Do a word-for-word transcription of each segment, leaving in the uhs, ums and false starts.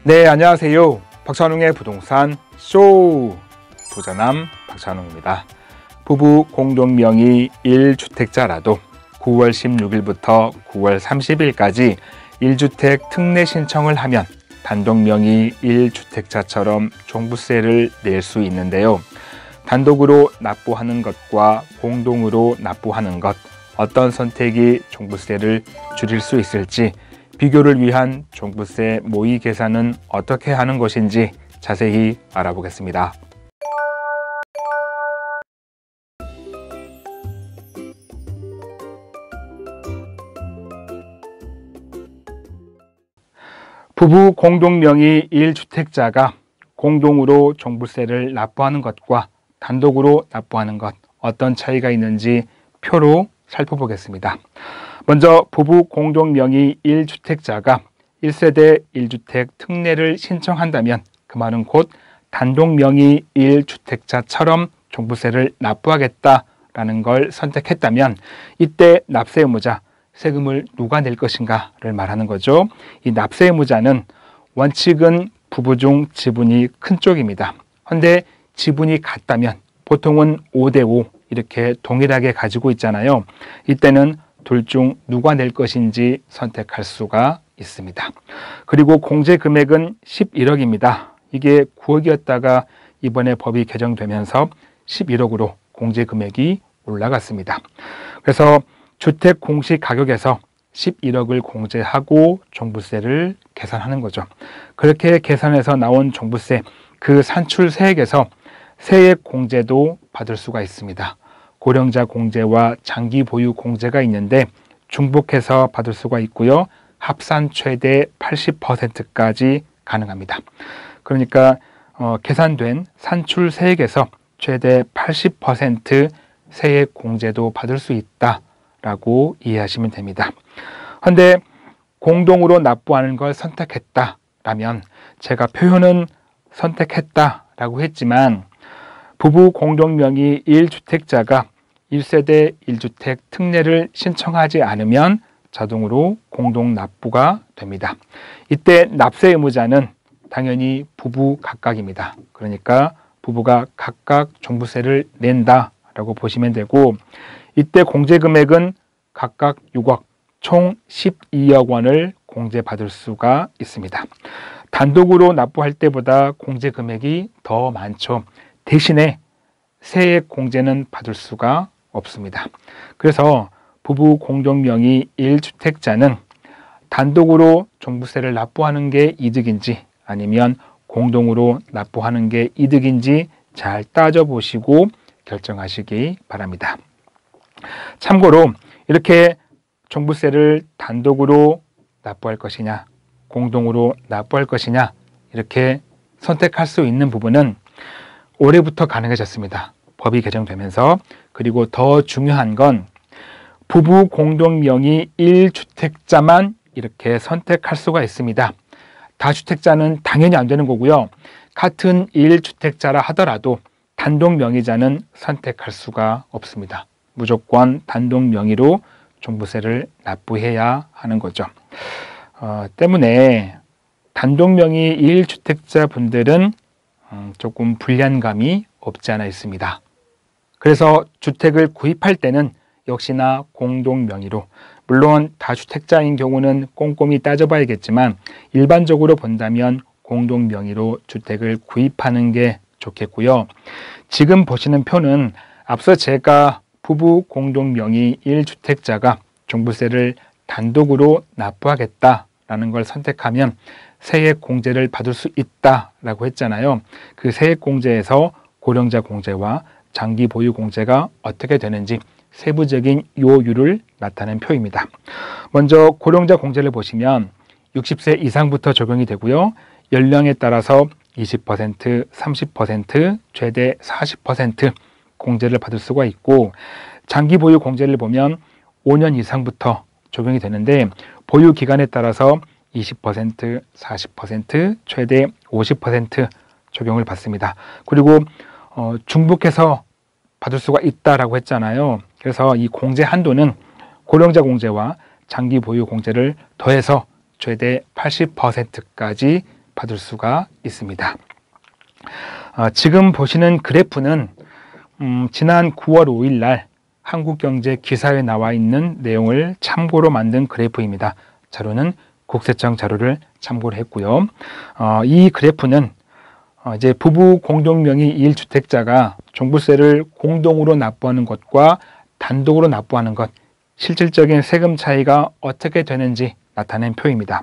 네, 안녕하세요. 박찬웅의 부동산 쇼! 부자남 박찬웅입니다. 부부 공동명의 일 주택자라도 구월 십육일부터 구월 삼십일까지 일 주택 특례 신청을 하면 단독명의 일 주택자처럼 종부세를 낼 수 있는데요. 단독으로 납부하는 것과 공동으로 납부하는 것, 어떤 선택이 종부세를 줄일 수 있을지, 비교를 위한 종부세 모의 계산은 어떻게 하는 것인지 자세히 알아보겠습니다. 부부 공동명의 일 주택자가 공동으로 종부세를 납부하는 것과 단독으로 납부하는 것, 어떤 차이가 있는지 표로 살펴보겠습니다. 먼저 부부 공동명의 일 주택자가 일 세대 일 주택 특례를 신청한다면 그 말은 곧 단독명의 일 주택자처럼 종부세를 납부하겠다라는 걸 선택했다면 이때 납세 의무자, 세금을 누가 낼 것인가를 말하는 거죠. 이 납세 의무자는 원칙은 부부 중 지분이 큰 쪽입니다. 그런데 지분이 같다면 보통은 오 대 오 이렇게 동일하게 가지고 있잖아요. 이때는 둘 중 누가 낼 것인지 선택할 수가 있습니다. 그리고 공제 금액은 십일억입니다. 이게 구억이었다가 이번에 법이 개정되면서 십일억으로 공제 금액이 올라갔습니다. 그래서 주택 공시 가격에서 십일억을 공제하고 종부세를 계산하는 거죠. 그렇게 계산해서 나온 종부세, 그 산출 세액에서 세액 공제도 받을 수가 있습니다. 고령자 공제와 장기 보유 공제가 있는데 중복해서 받을 수가 있고요. 합산 최대 팔십 퍼센트까지 가능합니다. 그러니까 어, 계산된 산출 세액에서 최대 팔십 퍼센트 세액 공제도 받을 수 있다라고 이해하시면 됩니다. 그런데 공동으로 납부하는 걸 선택했다라면, 제가 표현은 선택했다라고 했지만 부부 공동명의 일 주택자가 일 세대 일 주택 특례를 신청하지 않으면 자동으로 공동 납부가 됩니다. 이때 납세 의무자는 당연히 부부 각각입니다. 그러니까 부부가 각각 종부세를 낸다라고 보시면 되고, 이때 공제 금액은 각각 육억, 총 십이억 원을 공제받을 수가 있습니다. 단독으로 납부할 때보다 공제 금액이 더 많죠. 대신에 세액 공제는 받을 수가 없습니다. 그래서 부부 공동명의 일 주택자는 단독으로 종부세를 납부하는 게 이득인지 아니면 공동으로 납부하는 게 이득인지 잘 따져보시고 결정하시기 바랍니다. 참고로 이렇게 종부세를 단독으로 납부할 것이냐, 공동으로 납부할 것이냐 이렇게 선택할 수 있는 부분은 올해부터 가능해졌습니다. 법이 개정되면서. 그리고 더 중요한 건 부부 공동명의 일 주택자만 이렇게 선택할 수가 있습니다. 다주택자는 당연히 안 되는 거고요. 같은 일 주택자라 하더라도 단독 명의자는 선택할 수가 없습니다. 무조건 단독 명의로 종부세를 납부해야 하는 거죠. 어, 때문에 단독 명의 일 주택자 분들은 음, 조금 불리함이 없지 않아 있습니다. 그래서 주택을 구입할 때는 역시나 공동 명의로, 물론 다주택자인 경우는 꼼꼼히 따져봐야겠지만 일반적으로 본다면 공동 명의로 주택을 구입하는 게 좋겠고요. 지금 보시는 표는 앞서 제가 부부 공동 명의 일 주택자가 종부세를 단독으로 납부하겠다라는 걸 선택하면 세액 공제를 받을 수 있다라고 했잖아요. 그 세액 공제에서 고령자 공제와 장기 보유 공제가 어떻게 되는지 세부적인 요율을 나타낸 표입니다. 먼저 고령자 공제를 보시면 육십 세 이상부터 적용이 되고요. 연령에 따라서 이십 퍼센트, 삼십 퍼센트, 최대 사십 퍼센트 공제를 받을 수가 있고, 장기 보유 공제를 보면 오 년 이상부터 적용이 되는데 보유 기간에 따라서 이십 퍼센트, 사십 퍼센트, 최대 오십 퍼센트 적용을 받습니다. 그리고 어, 중복해서 받을 수가 있다라고 했잖아요. 그래서 이 공제 한도는 고령자 공제와 장기 보유 공제를 더해서 최대 팔십 퍼센트까지 받을 수가 있습니다. 어, 지금 보시는 그래프는 음, 지난 구월 오일 날 한국경제 기사에 나와 있는 내용을 참고로 만든 그래프입니다. 자료는 국세청 자료를 참고로 했고요. 어, 이 그래프는 어, 이제 부부 공동명의 일 주택자가 종부세를 공동으로 납부하는 것과 단독으로 납부하는 것, 실질적인 세금 차이가 어떻게 되는지 나타낸 표입니다.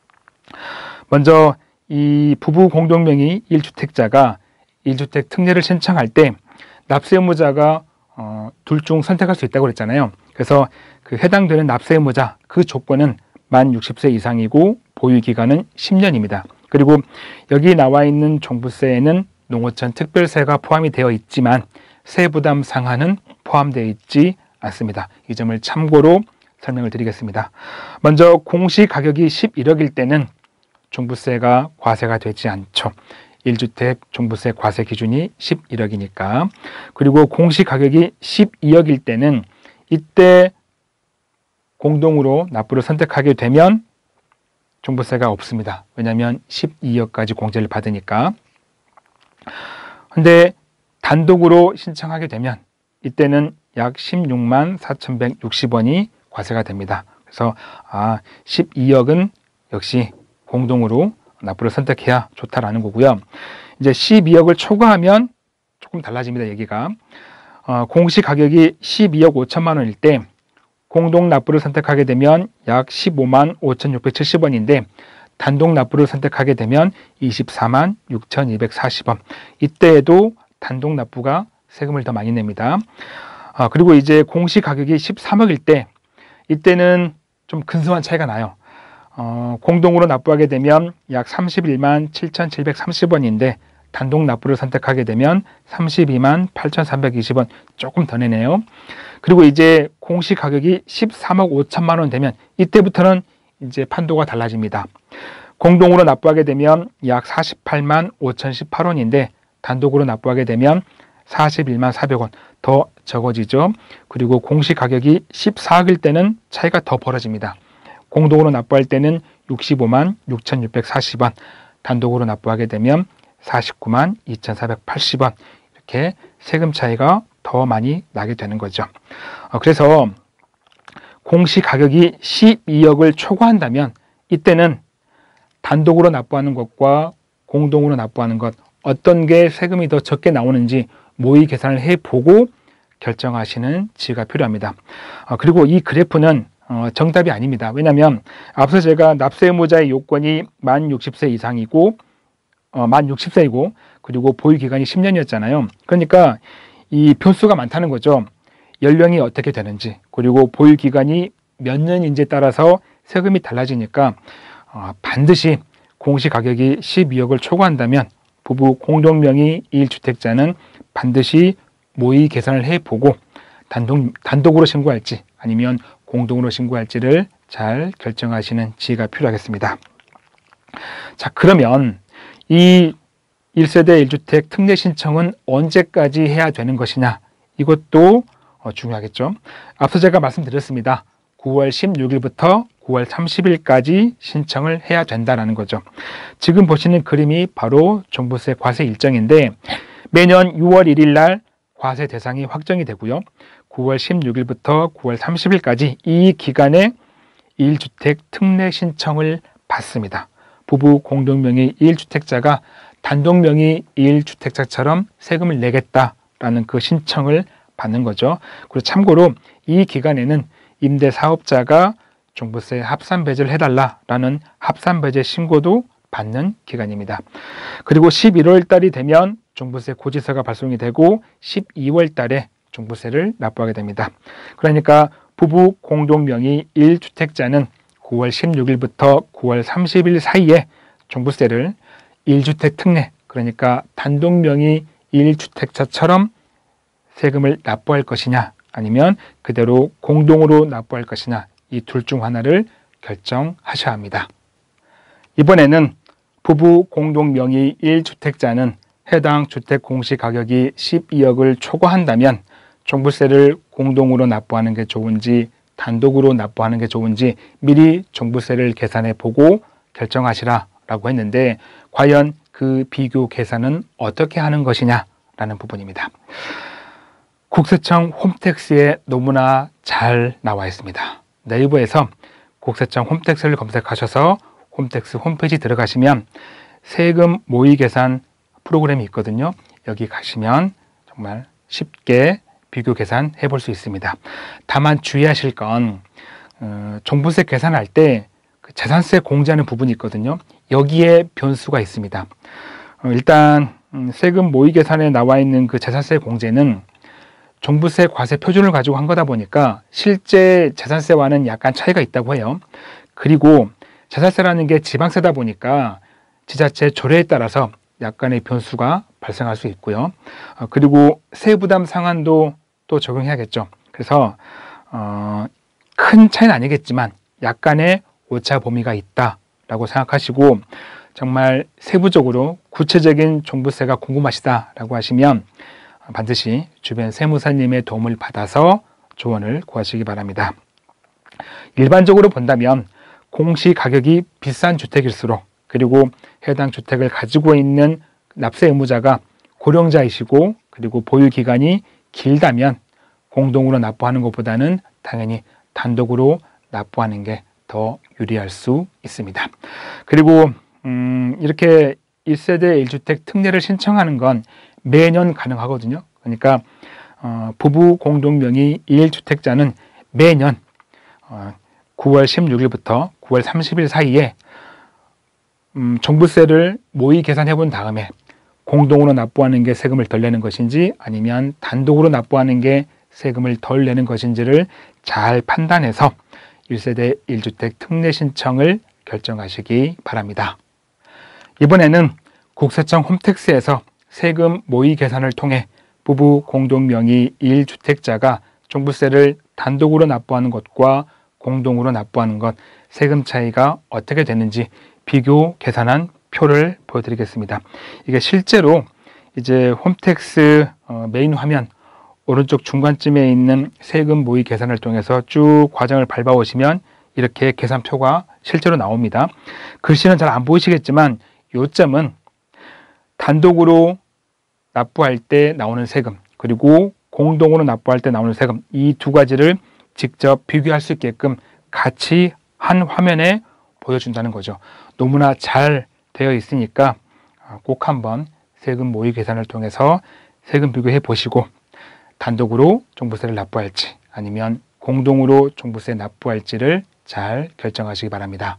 먼저 이 부부 공동명의 일 주택자가 일 주택 특례를 신청할 때 납세 의무자가 어, 둘 중 선택할 수 있다고 그랬잖아요. 그래서 그 해당되는 납세 의무자 그 조건은 만 육십 세 이상이고 보유 기간은 십 년입니다. 그리고 여기 나와 있는 종부세에는 농어촌 특별세가 포함이 되어 있지만 세부담 상한은 포함되어 있지 않습니다. 이 점을 참고로 설명을 드리겠습니다. 먼저 공시가격이 십일억일 때는 종부세가 과세가 되지 않죠. 일 주택 종부세 과세 기준이 십일억이니까. 그리고 공시가격이 십이억일 때는 이때 공동으로 납부를 선택하게 되면 종부세가 없습니다. 왜냐하면 십이억까지 공제를 받으니까. 근데 단독으로 신청하게 되면 이때는 약 십육만 사천백육십 원이 과세가 됩니다. 그래서 아, 십이억은 역시 공동으로 납부를 선택해야 좋다라는 거고요. 이제 십이억을 초과하면 조금 달라집니다. 얘기가. 어, 공시가격이 십이억 오천만 원일 때 공동 납부를 선택하게 되면 약 십오만 오천육백칠십 원인데 단독 납부를 선택하게 되면 이십사만 육천이백사십 원. 이때에도 단독 납부가 세금을 더 많이 냅니다. 아, 그리고 이제 공시가격이 십삼억일 때 이때는 좀 근소한 차이가 나요. 어, 공동으로 납부하게 되면 약 삼십일만 칠천칠백삼십 원인데 단독 납부를 선택하게 되면 삼십이만 팔천삼백이십 원, 조금 더 내네요. 그리고 이제 공시가격이 십삼억 오천만 원 되면 이때부터는 이제 판도가 달라집니다. 공동으로 납부하게 되면 약 사십팔만 오천십팔 원인데 단독으로 납부하게 되면 사십일만 사백 원 더 적어지죠. 그리고 공시가격이 십사억일 때는 차이가 더 벌어집니다. 공동으로 납부할 때는 육십오만 육천육백사십 원, 단독으로 납부하게 되면 사십구만 이천사백팔십 원, 이렇게 세금 차이가 더 많이 나게 되는 거죠. 그래서 공시가격이 십이억을 초과한다면 이때는 단독으로 납부하는 것과 공동으로 납부하는 것 어떤 게 세금이 더 적게 나오는지 모의 계산을 해보고 결정하시는 지혜가 필요합니다. 그리고 이 그래프는 정답이 아닙니다. 왜냐하면 앞서 제가 납세 의무자의 요건이 만 육십 세 이상이고 어, 만 육십 세이고 그리고 보유 기간이 십 년이었잖아요. 그러니까 이 변수가 많다는 거죠. 연령이 어떻게 되는지 그리고 보유 기간이 몇 년인지에 따라서 세금이 달라지니까 어, 반드시 공시가격이 십이억을 초과한다면 부부 공동명의 일 주택자는 반드시 모의 계산을 해보고 단독, 단독으로 신고할지 아니면 공동으로 신고할지를 잘 결정하시는 지혜가 필요하겠습니다. 자, 그러면 이 일 세대 일 주택 특례 신청은 언제까지 해야 되는 것이냐, 이것도 중요하겠죠. 앞서 제가 말씀드렸습니다. 구월 십육일부터 구월 삼십일까지 신청을 해야 된다는 거죠. 지금 보시는 그림이 바로 종부세 과세 일정인데 매년 유월 일일 날 과세 대상이 확정이 되고요. 구월 십육일부터 구월 삼십일까지 이 기간에 일 주택 특례 신청을 받습니다. 부부 공동명의 일 주택자가 단독명의 일 주택자처럼 세금을 내겠다라는 그 신청을 받는 거죠. 그리고 참고로 이 기간에는 임대사업자가 종부세 합산배제를 해달라라는 합산배제 신고도 받는 기간입니다. 그리고 십일월 달이 되면 종부세 고지서가 발송이 되고 십이월 달에 종부세를 납부하게 됩니다. 그러니까 부부 공동명의 일 주택자는 구월 십육일부터 구월 삼십일 사이에 종부세를 일 주택 특례, 그러니까 단독명의 일 주택자처럼 세금을 납부할 것이냐 아니면 그대로 공동으로 납부할 것이냐, 이 둘 중 하나를 결정하셔야 합니다. 이번에는 부부 공동명의 일 주택자는 해당 주택 공시가격이 십이억을 초과한다면 종부세를 공동으로 납부하는 게 좋은지 단독으로 납부하는 게 좋은지 미리 종부세를 계산해 보고 결정하시라 라고 했는데 과연 그 비교 계산은 어떻게 하는 것이냐라는 부분입니다. 국세청 홈택스에 너무나 잘 나와 있습니다. 네이버에서 국세청 홈택스를 검색하셔서 홈택스 홈페이지 들어가시면 세금 모의 계산 프로그램이 있거든요. 여기 가시면 정말 쉽게 비교 계산 해볼 수 있습니다. 다만 주의하실 건 어, 종부세 계산할 때 그 재산세 공제하는 부분이 있거든요. 여기에 변수가 있습니다. 어, 일단 음, 세금 모의 계산에 나와 있는 그 재산세 공제는 종부세 과세 표준을 가지고 한 거다 보니까 실제 재산세와는 약간 차이가 있다고 해요. 그리고 재산세라는 게 지방세다 보니까 지자체 조례에 따라서 약간의 변수가 발생할 수 있고요. 어, 그리고 세부담 상한도 또 적용해야겠죠. 그래서 어, 큰 차이는 아니겠지만 약간의 오차 범위가 있다라고 생각하시고 정말 세부적으로 구체적인 종부세가 궁금하시다라고 하시면 반드시 주변 세무사님의 도움을 받아서 조언을 구하시기 바랍니다. 일반적으로 본다면 공시가격이 비싼 주택일수록 그리고 해당 주택을 가지고 있는 납세 의무자가 고령자이시고 그리고 보유기간이 길다면 공동으로 납부하는 것보다는 당연히 단독으로 납부하는 게 더 유리할 수 있습니다. 그리고 음, 이렇게 일 세대 일 주택 특례를 신청하는 건 매년 가능하거든요. 그러니까 어, 부부 공동명의 일 주택자는 매년 어, 구월 십육일부터 구월 삼십일 사이에 음, 종부세를 모의 계산해 본 다음에 공동으로 납부하는 게 세금을 덜 내는 것인지 아니면 단독으로 납부하는 게 세금을 덜 내는 것인지를 잘 판단해서 일 세대 일 주택 특례 신청을 결정하시기 바랍니다. 이번에는 국세청 홈택스에서 세금 모의 계산을 통해 부부 공동명의 일 주택자가 종부세를 단독으로 납부하는 것과 공동으로 납부하는 것 세금 차이가 어떻게 되는지 비교 계산한 표를 보여드리겠습니다. 이게 실제로 이제 홈택스 메인 화면 오른쪽 중간쯤에 있는 세금 모의 계산을 통해서 쭉 과정을 밟아오시면 이렇게 계산표가 실제로 나옵니다. 글씨는 잘 안 보이시겠지만 요점은 단독으로 납부할 때 나오는 세금 그리고 공동으로 납부할 때 나오는 세금 이 두 가지를 직접 비교할 수 있게끔 같이 한 화면에 보여준다는 거죠. 너무나 잘 되어 있으니까 꼭 한번 세금 모의 계산을 통해서 세금 비교해 보시고 단독으로 종부세를 납부할지 아니면 공동으로 종부세 납부할지를 잘 결정하시기 바랍니다.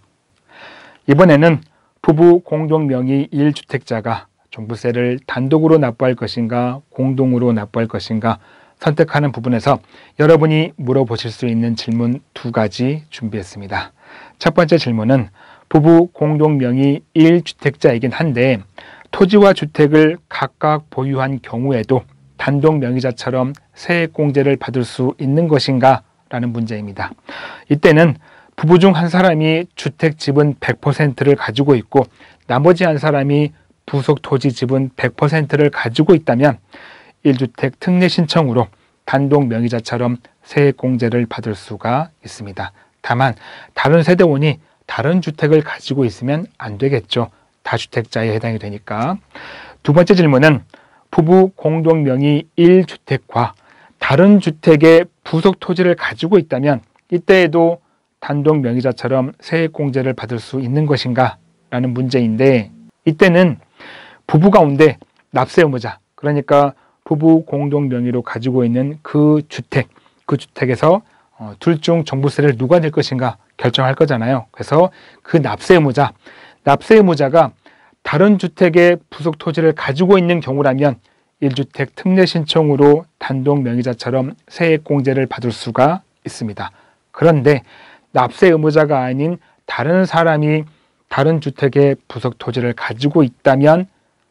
이번에는 부부 공동명의 일 주택자가 종부세를 단독으로 납부할 것인가 공동으로 납부할 것인가 선택하는 부분에서 여러분이 물어보실 수 있는 질문 두 가지 준비했습니다. 첫 번째 질문은 부부 공동명의 일 주택자이긴 한데 토지와 주택을 각각 보유한 경우에도 단독 명의자처럼 세액공제를 받을 수 있는 것인가? 라는 문제입니다. 이때는 부부 중 한 사람이 주택 지분 백 퍼센트를 가지고 있고 나머지 한 사람이 부속 토지 지분 백 퍼센트를 가지고 있다면 일 주택 특례 신청으로 단독 명의자처럼 세액공제를 받을 수가 있습니다. 다만 다른 세대원이 다른 주택을 가지고 있으면 안 되겠죠. 다주택자에 해당이 되니까. 두 번째 질문은 부부 공동명의 일 주택과 다른 주택의 부속 토지를 가지고 있다면 이때에도 단독 명의자처럼 세액공제를 받을 수 있는 것인가? 라는 문제인데 이때는 부부 가운데 납세 의무자 그러니까 부부 공동 명의로 가지고 있는 그 주택, 그 주택에서 어, 둘 중 종부세를 누가 낼 것인가 결정할 거잖아요. 그래서 그 납세 의무자, 납세 의무자가 다른 주택의 부속 토지를 가지고 있는 경우라면 일 주택 특례 신청으로 단독 명의자처럼 세액공제를 받을 수가 있습니다. 그런데 납세 의무자가 아닌 다른 사람이 다른 주택의 부속 토지를 가지고 있다면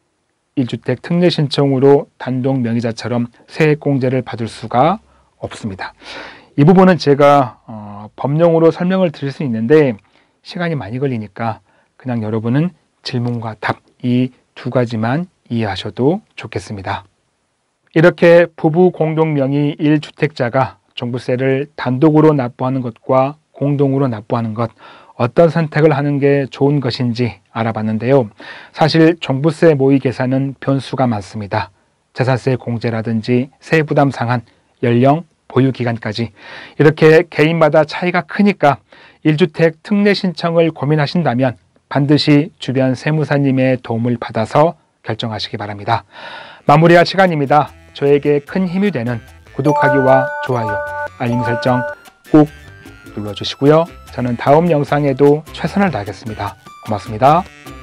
일 주택 특례 신청으로 단독 명의자처럼 세액공제를 받을 수가 없습니다. 이 부분은 제가 어, 법령으로 설명을 드릴 수 있는데 시간이 많이 걸리니까 그냥 여러분은 질문과 답 이 두 가지만 이해하셔도 좋겠습니다. 이렇게 부부 공동 명의 일 주택자가 종부세를 단독으로 납부하는 것과 공동으로 납부하는 것 어떤 선택을 하는 게 좋은 것인지 알아봤는데요. 사실 종부세 모의 계산은 변수가 많습니다. 재산세 공제라든지 세부담 상한, 연령, 보유기간까지 이렇게 개인마다 차이가 크니까 일 주택 특례 신청을 고민하신다면 반드시 주변 세무사님의 도움을 받아서 결정하시기 바랍니다. 마무리할 시간입니다. 저에게 큰 힘이 되는 구독하기와 좋아요, 알림 설정 꼭 눌러주시고요. 저는 다음 영상에도 최선을 다하겠습니다. 고맙습니다.